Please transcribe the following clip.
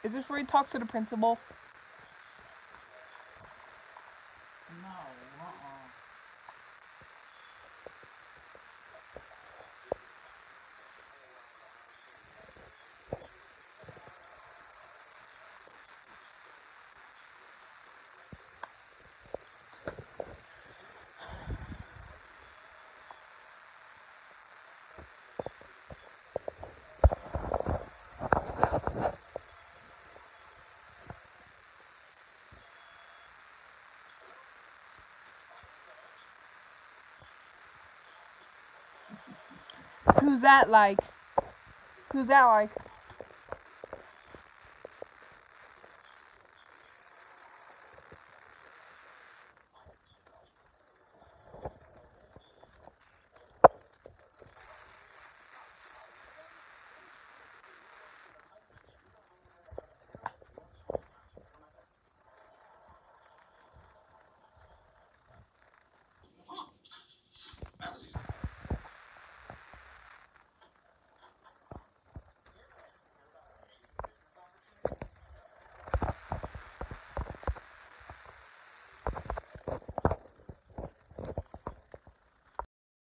Is this where he talks to the principal? No, Who's that like? Who's that like?